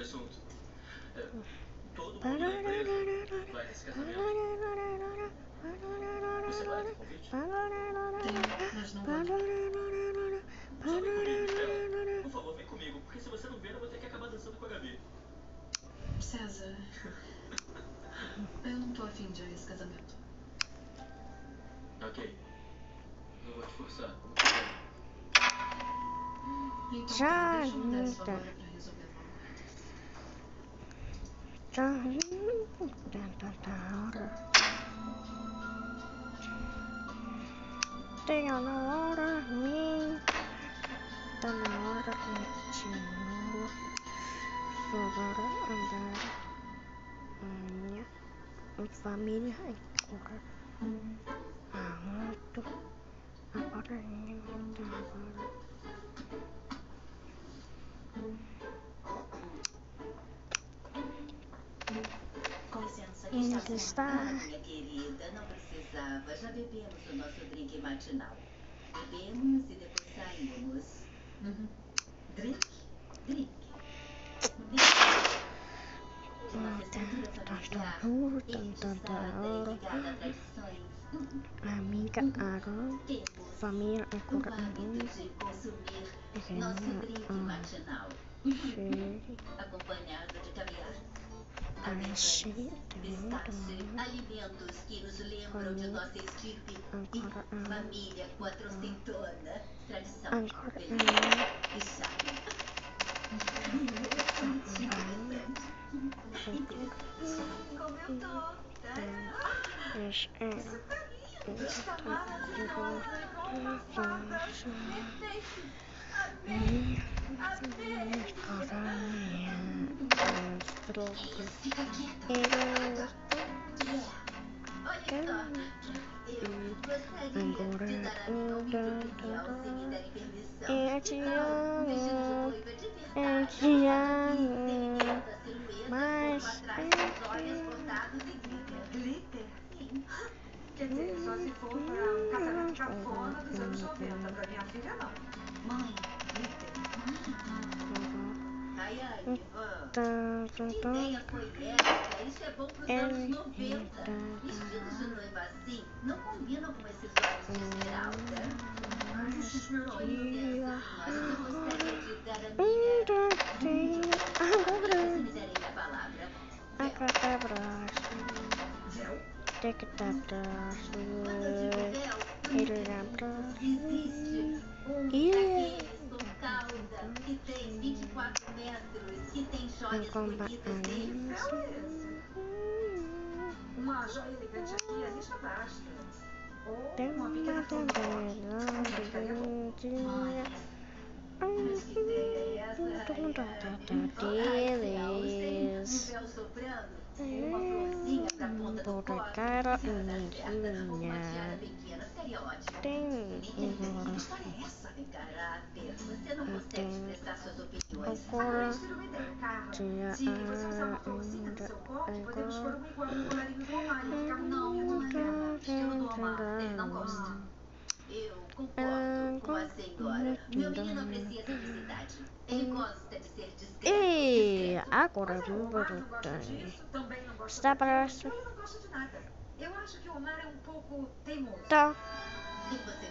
assunto. Todo mundo da empresa vai nesse casamento. Você vai ter convite? Tenho, mas não vou. Só vem comigo, Theo. Por favor, vem comigo, porque se você não vier, eu vou ter que acabar dançando com a Gabi. César, eu não tô afim de ir a esse casamento. Ok. Não vou te forçar, como quiser. Então Já, deixa eu dar esse então. favor pra resolver logo. Tenho na hora, tá na hora de novo. Agora andar minha família agora. Muito. Agora Com licença, ainda que está. minha querida, não precisava. Já bebemos o nosso drink matinal. Bebemos e depois saímos. Drink? Drink. De uma estrutura familiar, dedicada a tradições. Amiga agora. Família agora. O hábito de consumir nosso drink matinal. Acompanhado de caviar. Amendoins, pistache, alimentos que nos lembram de nossa estirpe e família quatrocentona, tradição, beleza e charme. Como eu tô, tá? Isso tá maravilhoso, perfeito. Amei, amei. Fica quieta. Olha só, eu gostaria de dar a minha humilde opinião, se me derem permissão. Um vestido de noiva de verdade, semienta silhueta, por atrás com joias bordados e glitter. Glitter? Sim. Quer dizer, só se for para um casamento cafona dos anos 90. Pra minha filha, não. Mãe, glitter. Ai, que ideia foi essa? Isso é bom pros anos 90. Vestidos de noiva assim não combinam com esses olhos de esmeralda. Mas esse esmeralda. Eu gostaria de dar a minha... Se me derem a palavra. Véu? Existe daqueles com cauda que tem 24 metros, que tem joias bonitas dele. Véu é esse? Uma joia elegante aqui, ali já basta. Ou uma pequena flor de rock. Ficaria bom. Mas que ideia é essa? Um véu soprano, uma florzinha pra ponta do coque. Uma tiara pequena ficaria ótimo. Que história é essa? Em caráter, você não consegue expressar suas opiniões. Acabei de ter uma ideia, Carla. Se você usar uma florzinha no seu coque, podemos pôr uma igual no colarinho do Omar e ficar muito bacana. Estilo do Omar, ele não gosta. Eu concordo com a senhora. Meu menino aprecia simplicidade. Ele gosta de ser discreto. E agora Mas eu o vou Omar não gosta disso, também não gosta Está daquilo. próximo. Ele não gosta de nada. Eu acho que o Omar é um pouco teimoso. Tá. E você